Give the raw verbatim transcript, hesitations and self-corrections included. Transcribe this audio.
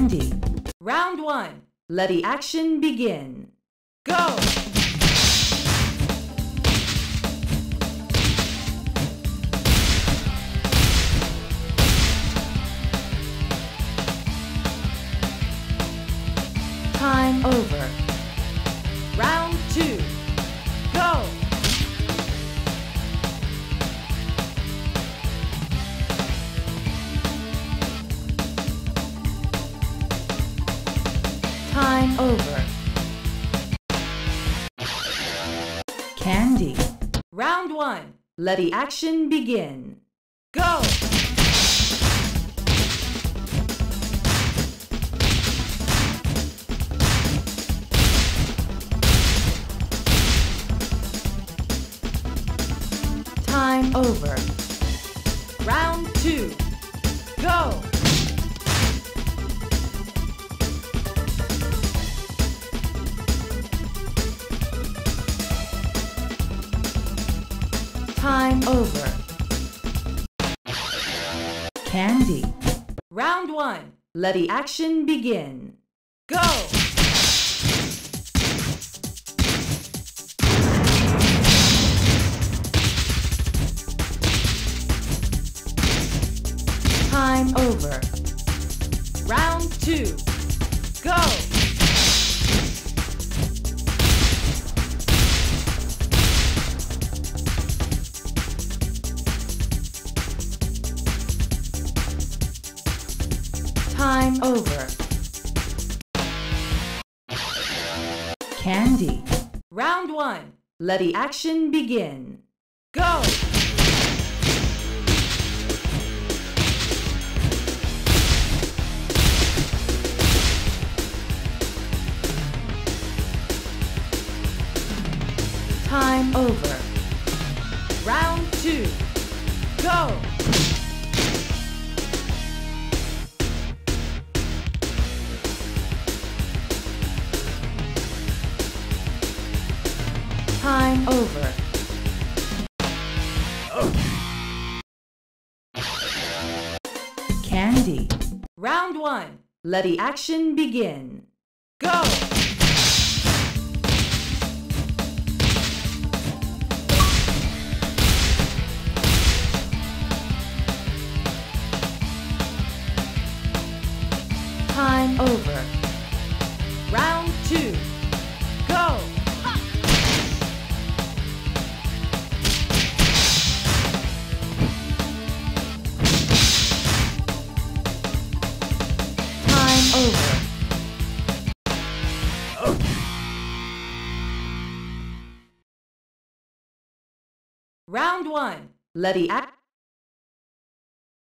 Candy. Round one. Let the action begin. Go! Time over. Round two. Go! Time over. Candy. Round one. Let the action begin. Go! Time over. Round two. Go! Time over. Candy. Round one. Let the action begin. Go! Time over. Round two. Go! Time over. Candy. Round one. Let the action begin. Go! Time over. Round two. Go! Time over. Candy. Round one. Let the action begin. Go! Time over. Round two. Go! Time over. Round one. Let the act.